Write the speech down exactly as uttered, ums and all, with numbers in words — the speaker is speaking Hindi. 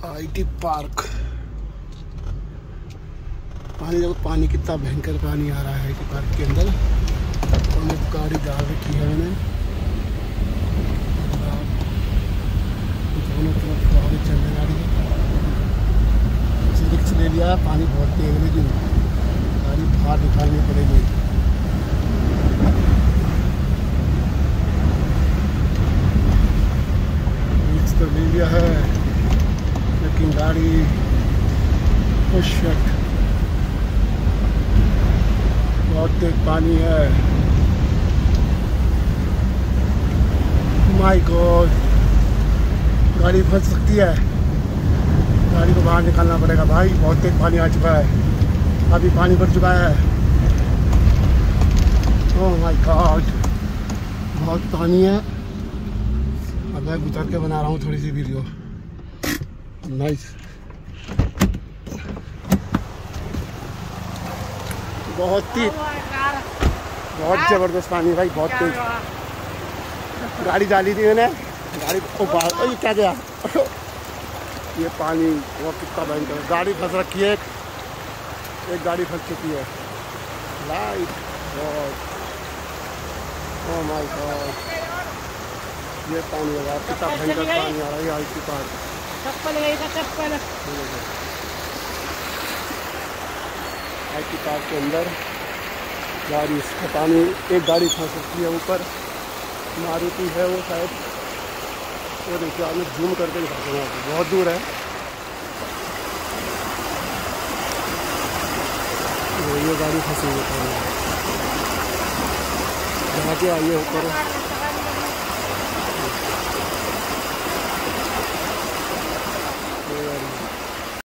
IT park. पानी देखो, पानी कितना भयंकर पानी आ रहा है आईटी पार्क के अंदर। उन्हें गाड़ी डाल रखी है मैंने, दोनों तरफ गाड़ी चलने वाली है। रिक्स ले लिया, पानी बहुत तेज है लेकिन गाड़ी बाहर निकालनी पड़ेगी। रिक्स तो ले लिया है लेकिन गाड़ी शिट, बहुत तेज पानी है। माय गॉड, गाड़ी फंस सकती है। गाड़ी को बाहर निकालना पड़ेगा भाई, बहुत तेज पानी आ चुका है। अभी पानी भर चुका है। ओह माय गॉड, बहुत पानी है। अब मैं गुजर के बना रहा हूँ थोड़ी सी वीडियो। नाइस, बहुत ही बहुत जबरदस्त पानी भाई, बहुत तेज। गाड़ी डाली थी मैंने, गाड़ी को बाहर, ये क्या गया ये पानी, वो कितना भयंकर है। गाड़ी फंस रखी है, एक गाड़ी फंस चुकी है। लाइट, ओह माय गॉड, ये पानी है यार, कितना भयंकर पानी आ रहा है आईटी पार्क। चप्पल चप्पल आईटी पार्क के अंदर गाड़ी, पता नहीं एक गाड़ी फंस रखी है ऊपर, मारुति है वो शायद। वो देखिए, आपने जूम करके दिखाते हैं, बहुत दूर है। ये गाड़ी फंसी हुई है, जाके आइए ऊपर।